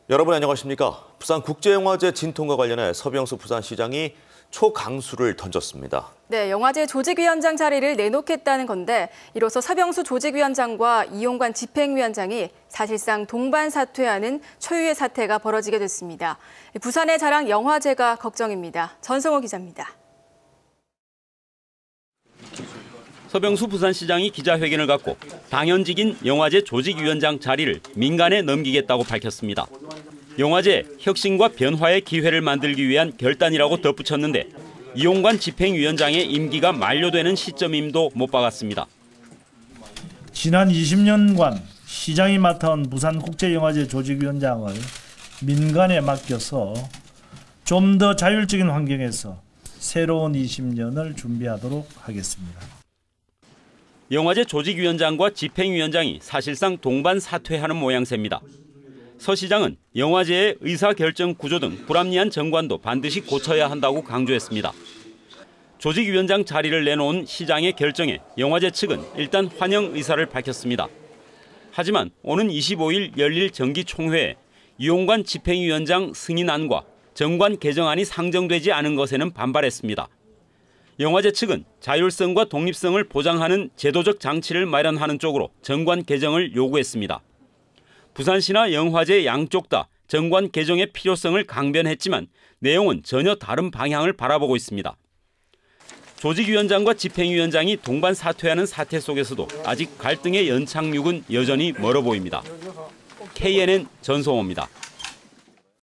여러분 안녕하십니까? 부산국제영화제 진통과 관련해 서병수 부산시장이 초강수를 던졌습니다. 네, 영화제 조직위원장 자리를 내놓겠다는 건데 이로써 서병수 조직위원장과 이용관 집행위원장이 사실상 동반 사퇴하는 초유의 사태가 벌어지게 됐습니다. 부산의 자랑 영화제가 걱정입니다. 전성호 기자입니다. 서병수 부산시장이 기자회견을 갖고 당연직인 영화제 조직위원장 자리를 민간에 넘기겠다고 밝혔습니다. 영화제 혁신과 변화의 기회를 만들기 위한 결단이라고 덧붙였는데 이용관 집행위원장의 임기가 만료되는 시점임도 못 박았습니다. 지난 20년간 시장이 맡아온 부산국제영화제 조직위원장을 민간에 맡겨서 좀 더 자율적인 환경에서 새로운 20년을 준비하도록 하겠습니다. 영화제 조직위원장과 집행위원장이 사실상 동반 사퇴하는 모양새입니다. 서 시장은 영화제의 의사결정 구조 등 불합리한 정관도 반드시 고쳐야 한다고 강조했습니다. 조직위원장 자리를 내놓은 시장의 결정에 영화제 측은 일단 환영 의사를 밝혔습니다. 하지만 오는 25일 열릴 정기총회에 이용관 집행위원장 승인안과 정관 개정안이 상정되지 않은 것에는 반발했습니다. 영화제 측은 자율성과 독립성을 보장하는 제도적 장치를 마련하는 쪽으로 정관 개정을 요구했습니다. 부산시나 영화제 양쪽 다 정관 개정의 필요성을 강변했지만 내용은 전혀 다른 방향을 바라보고 있습니다. 조직위원장과 집행위원장이 동반 사퇴하는 사태 속에서도 아직 갈등의 연착륙은 여전히 멀어 보입니다. KNN 전성호입니다.